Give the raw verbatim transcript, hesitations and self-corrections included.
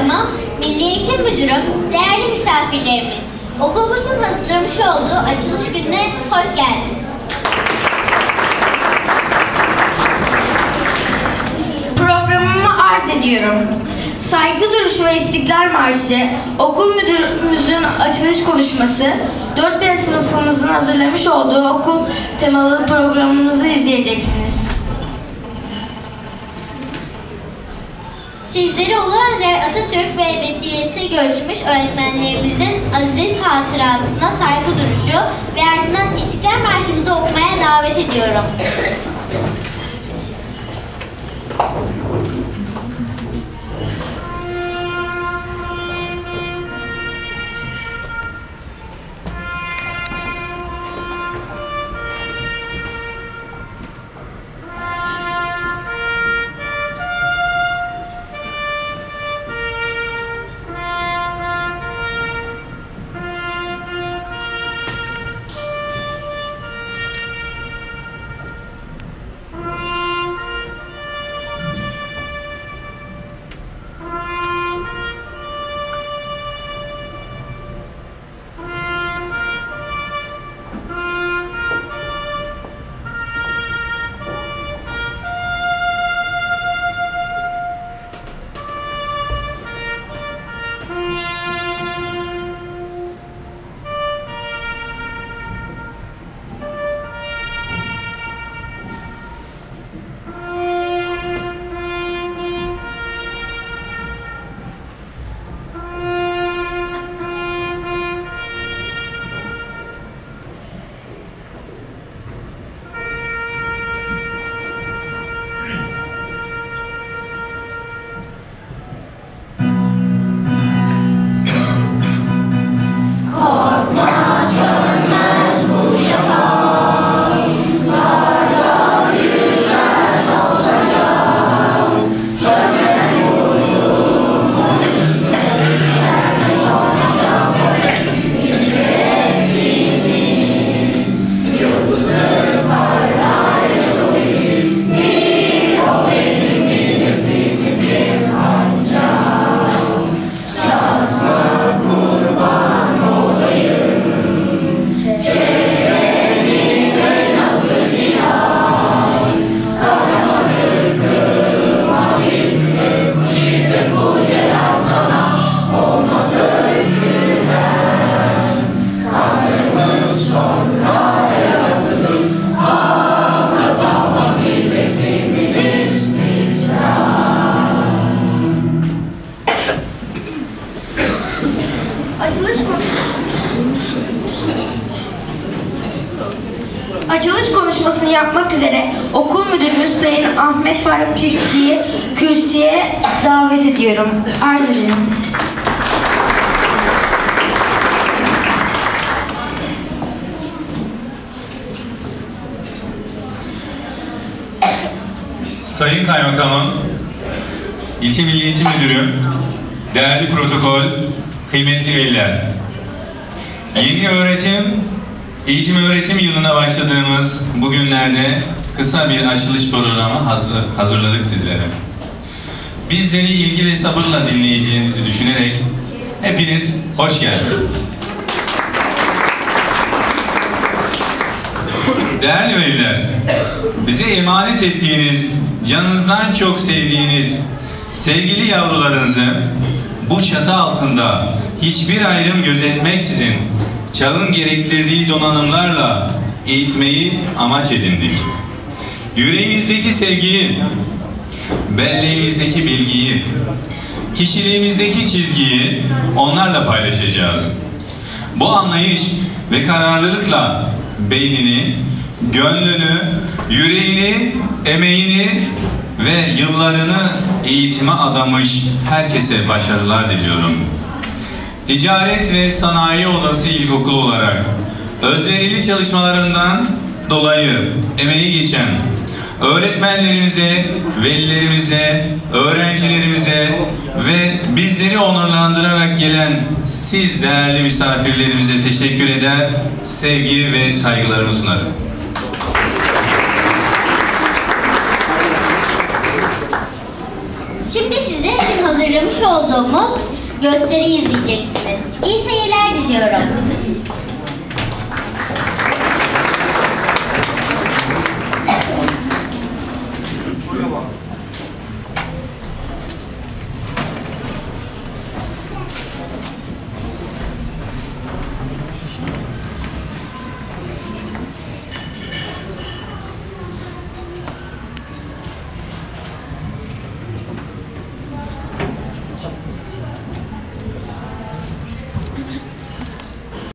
Kaymakamım, Milli Eğitim Müdürüm, değerli misafirlerimiz, okulumuzun hazırlamış olduğu açılış gününe hoş geldiniz. Programımı arz ediyorum. Saygı duruşu ve İstiklal Marşı, okul müdürümüzün açılış konuşması, dört B sınıfımızın hazırlamış olduğu okul temalı programımızı izleyeceksiniz. Sizleri Ulu Önder Atatürk ve ebediyete göçmüş öğretmenlerimizin aziz hatırasına saygı duruşu ve ardından İstiklal Marşımızı okumaya davet ediyorum. Açılış konuşmasını yapmak üzere okul müdürümüz Sayın Ahmet Faruk Çiftçi'yi kürsüye davet ediyorum. Arz ederim. Sayın Kaymakamım, İlçe Milli Eğitim Müdürüm, değerli protokol, kıymetli veliler. Yeni öğretim, eğitim öğretim yılına başladığımız bu günlerde kısa bir açılış programı hazır, hazırladık sizlere. Bizleri ilgi ve sabırla dinleyeceğinizi düşünerek hepiniz hoş geldiniz. Değerli veliler, bize emanet ettiğiniz, canınızdan çok sevdiğiniz sevgili yavrularınızı bu çatı altında hiçbir ayrım gözetmeksizin çağın gerektirdiği donanımlarla eğitmeyi amaç edindik. Yüreğimizdeki sevgiyi, belleğimizdeki bilgiyi, kişiliğimizdeki çizgiyi onlarla paylaşacağız. Bu anlayış ve kararlılıkla beynini, gönlünü, yüreğini, emeğini ve yıllarını eğitime adamış herkese başarılar diliyorum. Ticaret ve Sanayi Odası İlkokulu olarak özverili çalışmalarından dolayı emeği geçen öğretmenlerimize, velilerimize, öğrencilerimize ve bizleri onurlandırarak gelen siz değerli misafirlerimize teşekkür eder, sevgi ve saygılarımı sunarım. Şimdi sizler için hazırlamış olduğumuz gösteriyi izleyeceksiniz. İyi seyirler diliyorum.